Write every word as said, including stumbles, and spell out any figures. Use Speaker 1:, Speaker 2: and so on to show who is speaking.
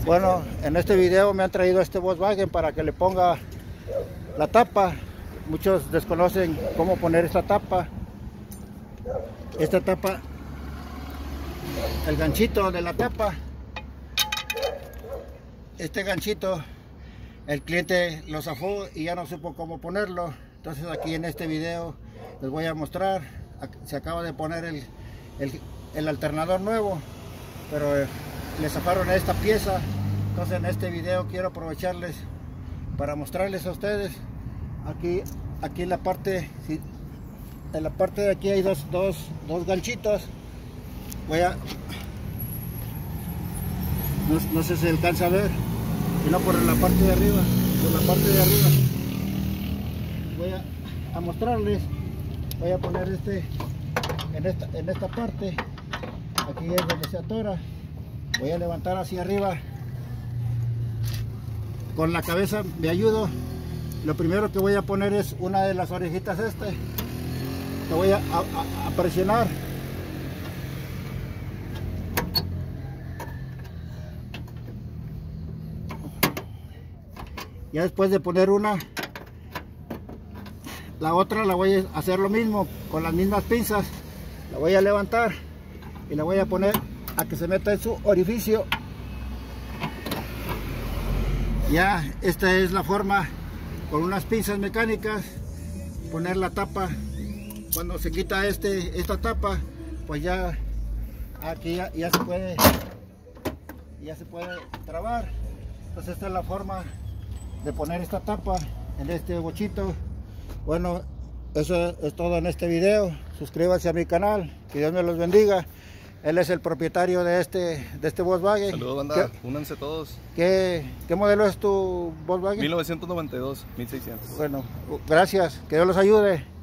Speaker 1: Bueno, en este video me han traído este Volkswagen para que le ponga la tapa. Muchos desconocen cómo poner esta tapa. Esta tapa, el ganchito de la tapa, este ganchito, el cliente lo zafó y ya no supo cómo ponerlo. Entonces aquí en este video les voy a mostrar. Se acaba de poner el, el, el alternador nuevo, pero eh, le zafaron esta pieza. Entonces en este video quiero aprovecharles para mostrarles a ustedes. Aquí, aquí en la parte, en la parte de aquí hay dos, dos, dos ganchitos. Voy a, no, no sé si se alcanza a ver, sino por la parte de arriba, por la parte de arriba. Voy a, a mostrarles. Voy a poner este en esta, en esta parte. Aquí es donde se atora. Voy a levantar hacia arriba. Con la cabeza me ayudo. Lo primero que voy a poner es una de las orejitas este. Lo voy a, a, a presionar. Ya después de poner una, la otra la voy a hacer lo mismo con las mismas pinzas. La voy a levantar y la voy a poner a que se meta en su orificio. Ya esta es la forma, con unas pinzas mecánicas, poner la tapa. Cuando se quita este esta tapa, pues ya aquí ya, ya se puede ya se puede trabar. Entonces esta es la forma de poner esta tapa en este bochito. Bueno, eso es todo en este video. Suscríbanse a mi canal, que Dios me los bendiga. Él es el propietario de este, de este Volkswagen.
Speaker 2: Saludos, banda, únanse todos.
Speaker 1: ¿Qué, ¿Qué modelo es tu Volkswagen?
Speaker 2: mil novecientos noventa y dos, mil seiscientos.
Speaker 1: Bueno, gracias, que Dios los ayude.